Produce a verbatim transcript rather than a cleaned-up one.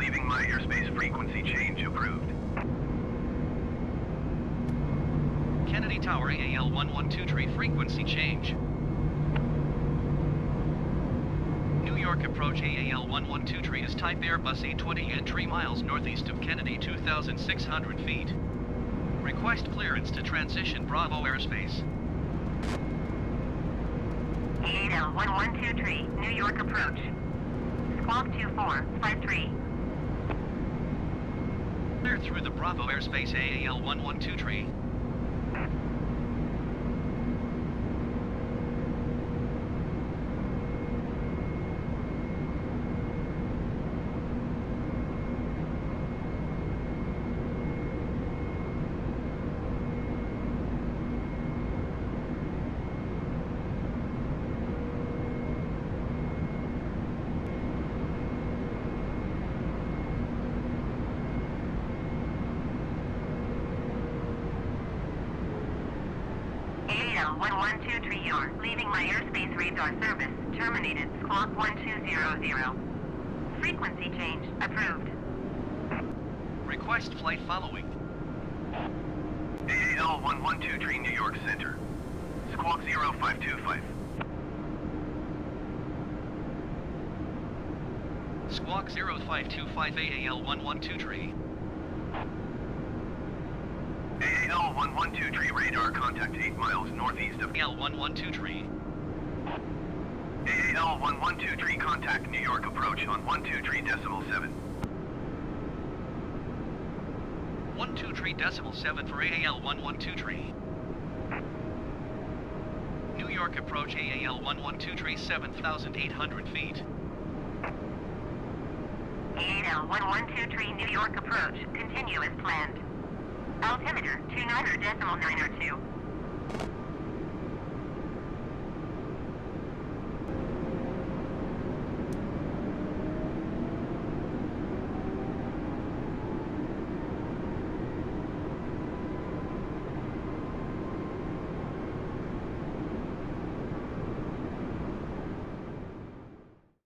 leaving my airspace frequency change approved. Kennedy Tower A L one one two tree frequency change. New York approach A L one one two tree is type Airbus A twenty N three miles northeast of Kennedy two thousand six hundred feet. Request clearance to transition Bravo airspace. A L one one two tree, New York approach. Squawk two four five three. Clear through the Bravo airspace A L one one two tree. one one two tree, you're leaving my airspace radar service. Terminated. Squawk one two zero zero. Frequency change approved. Request flight following. A L one one two tree, New York Center. Squawk zero five two five. Squawk zero five two five A L one one two tree. A L one one two tree, radar contact eight miles northeast of A L one one two tree. A L one one two tree, contact New York approach on one two three decimal seven. one two three decimal seven for A L one one two tree. New York approach A L one one two tree, seven thousand eight hundred feet. A L one one two tree, New York approach. Continue as planned. Altimeter two nine decimal nine oh two.